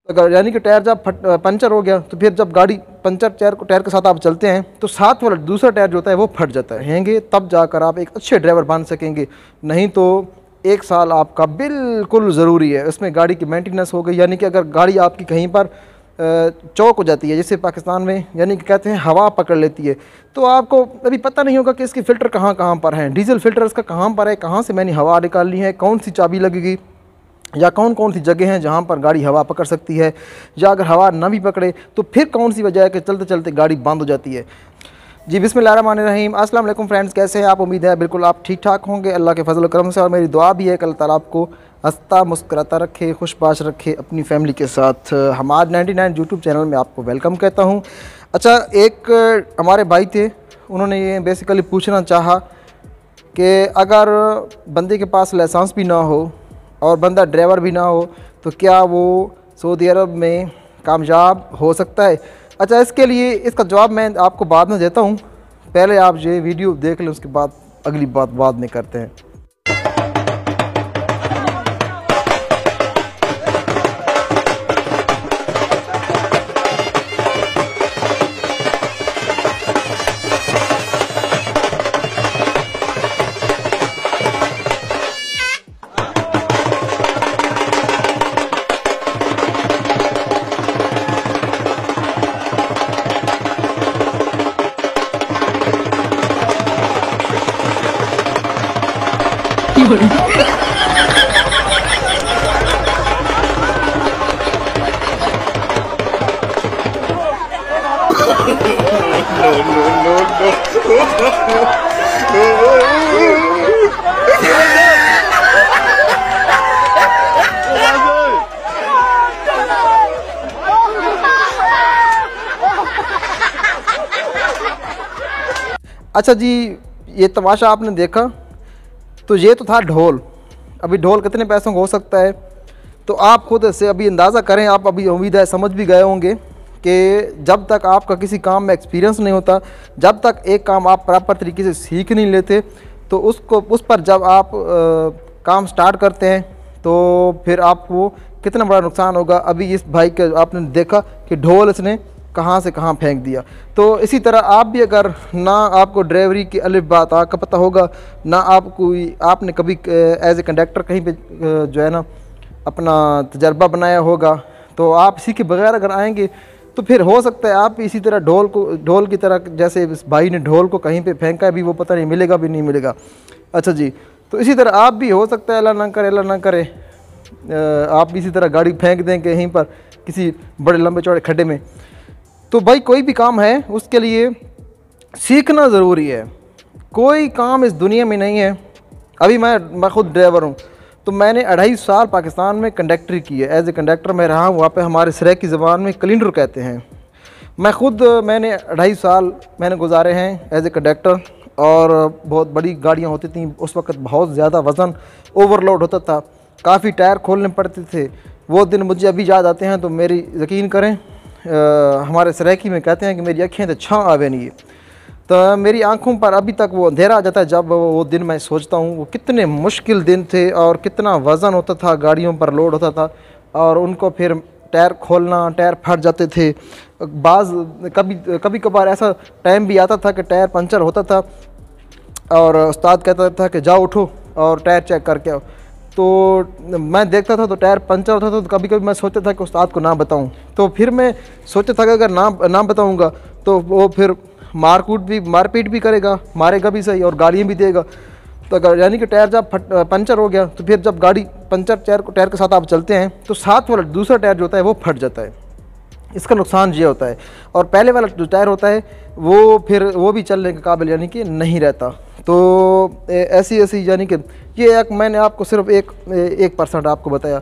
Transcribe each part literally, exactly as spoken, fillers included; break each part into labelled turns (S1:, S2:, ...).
S1: अगर यानी कि टायर जब फट पंचर हो गया तो फिर जब गाड़ी पंचर टायर को टायर के साथ आप चलते हैं तो साथ वाला दूसरा टायर जो होता है वो फट जाता है हैंगे, तब जाकर आप एक अच्छे ड्राइवर बन सकेंगे। नहीं तो एक साल आपका बिल्कुल ज़रूरी है। इसमें गाड़ी की मेंटेनेंस हो गई, यानी कि अगर गाड़ी आपकी कहीं पर चौक हो जाती है, जैसे पाकिस्तान में यानी कि कहते हैं हवा पकड़ लेती है, तो आपको अभी पता नहीं होगा कि इसकी फ़िल्टर कहाँ कहाँ पर है, डीजल फ़िल्टर इसका कहाँ पर है, कहाँ से मैंने हवा निकालनी है, कौन सी चाबी लगेगी, या कौन कौन सी जगह हैं जहाँ पर गाड़ी हवा पकड़ सकती है, या अगर हवा ना भी पकड़े तो फिर कौन सी वजह है कि चलते चलते गाड़ी बंद हो जाती है। जी बिस्मिल्लाहिर्रहमानिर्रहीम, अस्सलाम वालेकुम फ्रेंड्स, कैसे हैं आप? उम्मीद है बिल्कुल आप ठीक ठाक होंगे अल्लाह के फजल करम से। और मेरी दुआ भी है कि अल्लाह ताला आपको हंसता मुस्कुराता रखे, खुशबाश रखे अपनी फैमिली के साथ। हम आज नाइन्टी नाइन यूट्यूब चैनल में आपको वेलकम कहता हूँ। अच्छा, एक हमारे भाई थे, उन्होंने ये बेसिकली पूछना चाहा कि अगर बंदे के पास लाइसेंस भी ना हो और बंदा ड्राइवर भी ना हो तो क्या वो सऊदी अरब में कामयाब हो सकता है? अच्छा, इसके लिए इसका जवाब मैं आपको बाद में देता हूँ, पहले आप ये वीडियो देख लें, उसके बाद अगली बात बाद में करते हैं। अच्छा जी, ये तमाशा आपने देखा, तो ये तो था ढोल। अभी ढोल कितने पैसों का हो सकता है तो आप खुद से अभी अंदाज़ा करें। आप अभी उम्मीद है समझ भी गए होंगे कि जब तक आपका किसी काम में एक्सपीरियंस नहीं होता, जब तक एक काम आप प्रॉपर तरीके से सीख नहीं लेते, तो उसको उस पर जब आप आ, काम स्टार्ट करते हैं तो फिर आपको कितना बड़ा नुकसान होगा। अभी इस भाई का आपने देखा कि ढोल इसने कहाँ से कहाँ फेंक दिया। तो इसी तरह आप भी अगर ना आपको ड्राइवरी की अलिफ बात का पता होगा, ना आपको आपने कभी एज ए कंडक्टर कहीं पे जो है ना अपना तजर्बा बनाया होगा, तो आप इसी के बगैर अगर आएंगे तो फिर हो सकता है आप इसी तरह ढोल को ढोल की तरह, जैसे इस भाई ने ढोल को कहीं पे फेंका है, भी वो पता नहीं मिलेगा भी नहीं मिलेगा। अच्छा जी, तो इसी तरह आप भी हो सकता है, अल्लाह ना करे अल्लाह ना करे, आप भी इसी तरह गाड़ी फेंक दें कहीं पर किसी बड़े लंबे चौड़े खड्डे में। तो भाई कोई भी काम है उसके लिए सीखना ज़रूरी है। कोई काम इस दुनिया में नहीं है, अभी मैं मैं खुद ड्राइवर हूँ, तो मैंने अढ़ाई साल पाकिस्तान में कंडक्टरी की है। एज ए कंडक्टर मैं रहा हूँ, वहाँ पे हमारे सराय की ज़बान में क्लीनर कहते हैं। मैं खुद मैंने अढ़ाई साल मैंने गुजारे हैं एज ए कंडक्टर, और बहुत बड़ी गाड़ियाँ होती थी उस वक्त, बहुत ज़्यादा वज़न ओवरलोड होता था, काफ़ी टायर खोलने पड़ते थे। वो दिन मुझे अभी याद आते हैं तो मेरी यकीन करें, आ, हमारे सरायकी में कहते हैं कि मेरी अखें तो छाँ आवे नहीं, तो मेरी आंखों पर अभी तक वो अंधेरा आ जाता है जब वो दिन मैं सोचता हूँ वो कितने मुश्किल दिन थे और कितना वज़न होता था, गाड़ियों पर लोड होता था, और उनको फिर टायर खोलना, टायर फट जाते थे। बाज़ कभी कभी कभार ऐसा टाइम भी आता था कि टायर पंचर होता था और उस्ताद कहता था कि जाओ उठो और टायर चेक करके आओ। तो मैं देखता था तो टायर पंचर होता था, तो कभी कभी मैं सोचता था कि उस्ताद को ना बताऊं, तो फिर मैं सोचता था कि अगर ना ना बताऊंगा तो वो फिर मारकूट भी मारपीट भी करेगा, मारेगा भी सही और गालियाँ भी देगा। तो अगर यानी कि टायर जब फट पंचर हो गया तो फिर जब गाड़ी पंचर टायर को टायर के साथ आप चलते हैं तो साथ वाला दूसरा टायर जो होता है वो फट जाता है। इसका नुकसान ये होता है, और पहले वाला जो टायर होता है वो फिर वो भी चलने के काबिल यानी कि नहीं रहता। तो ऐसी ऐसी यानी कि ये एक मैंने आपको सिर्फ एक एक परसेंट आपको बताया।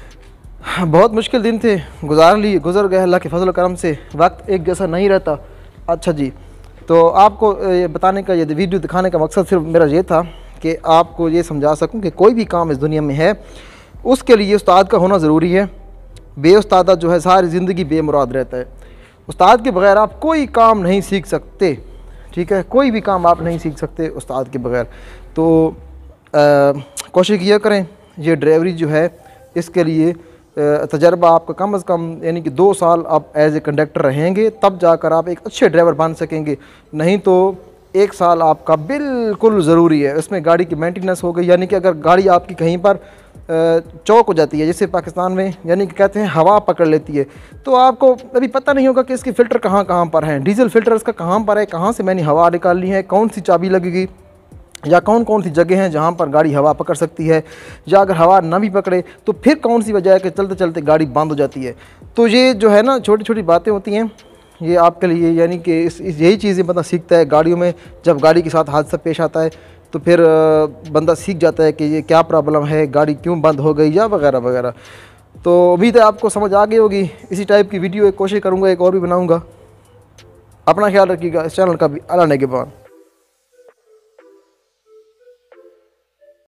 S1: बहुत मुश्किल दिन थे, गुजार लिए गुजर गए अल्लाह के फजल करम से, वक्त एक जैसा नहीं रहता। अच्छा जी, तो आपको ये बताने का, ये वीडियो दिखाने का मकसद सिर्फ मेरा ये था कि आपको ये समझा सकूं कि कोई भी काम इस दुनिया में है उसके लिए उस्ताद का होना ज़रूरी है। बेउस्तादा जो है सारी ज़िंदगी बेमुराद रहता है। उस्ताद के बग़ैर आप कोई काम नहीं सीख सकते, ठीक है, कोई भी काम आप नहीं सीख सकते उस्ताद के बग़ैर। तो कोशिश किया करें ये ड्राइवरी जो है इसके लिए तजर्बा आपका कम अज़ कम यानी कि दो साल आप एज ए कंडक्टर रहेंगे, तब जाकर आप एक अच्छे ड्राइवर बन सकेंगे। नहीं तो एक साल आपका बिल्कुल ज़रूरी है। इसमें गाड़ी की मेंटेनेंस हो गई, यानी कि अगर गाड़ी आपकी कहीं पर चौक हो जाती है, जैसे पाकिस्तान में यानी कि कहते हैं हवा पकड़ लेती है, तो आपको अभी पता नहीं होगा कि इसकी फ़िल्टर कहाँ कहाँ पर हैं, डीजल फ़िल्टर इसका कहाँ पर है, कहाँ से मैंने हवा निकालनी है, कौन सी चाबी लगेगी, या कौन कौन सी जगह हैं जहाँ पर गाड़ी हवा पकड़ सकती है, या अगर हवा ना भी पकड़े तो फिर कौन सी वजह है कि चलते चलते गाड़ी बंद हो जाती है। तो ये जो है ना छोटी छोटी बातें होती हैं, ये आपके लिए यानी कि इस, इस यही चीज़ें बंदा सीखता है गाड़ियों में। जब गाड़ी के साथ हादसा पेश आता है तो फिर बंदा सीख जाता है कि ये क्या प्रॉब्लम है, गाड़ी क्यों बंद हो गई, या वगैरह वगैरह। तो उम्मीद है आपको समझ आ गई होगी। इसी टाइप की वीडियो एक कोशिश करूँगा एक और भी बनाऊँगा। अपना ख्याल रखिएगा। इस चैनल का भी अल्लाह ने के बाद।